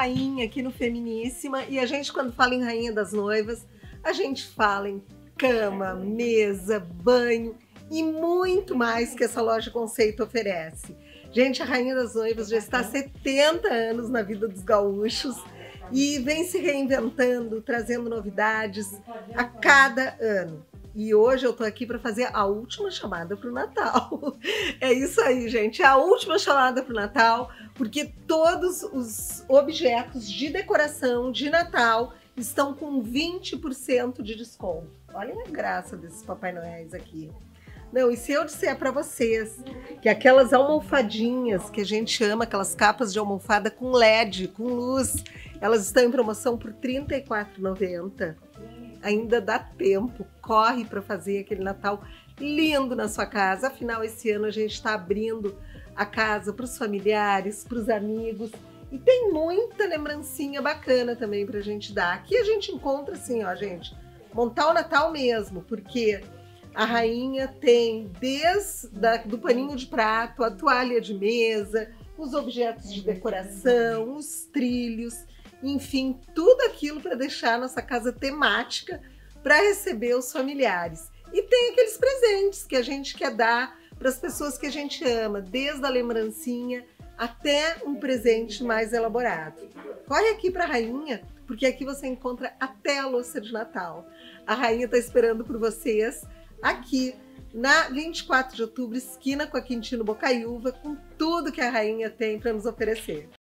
rainha aqui no Feminíssima e a gente, quando fala em Rainha das Noivas, a gente fala em cama, mesa, banho e muito mais que essa loja Conceito oferece. Gente, a Rainha das Noivas já está há 70 anos na vida dos gaúchos e vem se reinventando, trazendo novidades a cada ano. E hoje eu tô aqui para fazer a última chamada para o Natal. É isso aí, gente, é a última chamada para o Natal, porque todos os objetos de decoração de Natal estão com 20% de desconto. Olhem a graça desses Papai Noéis aqui. Não, e se eu disser para vocês que aquelas almofadinhas que a gente ama, aquelas capas de almofada com LED, com luz, elas estão em promoção por R$ 34,90. Ainda dá tempo, corre para fazer aquele Natal lindo na sua casa. Afinal, esse ano a gente está abrindo a casa para os familiares, para os amigos. E tem muita lembrancinha bacana também para a gente dar. Aqui a gente encontra assim, ó, gente, montar o Natal mesmo, porque a rainha tem desde do paninho de prato, a toalha de mesa, os objetos de decoração, os trilhos, enfim, tudo aquilo para deixar a nossa casa temática para receber os familiares. E tem aqueles presentes que a gente quer dar para as pessoas que a gente ama, desde a lembrancinha até um presente mais elaborado. Corre aqui para a rainha, porque aqui você encontra até a louça de Natal. A rainha está esperando por vocês aqui na 24 de outubro, esquina com a Quintino Bocaiúva, com tudo que a rainha tem para nos oferecer.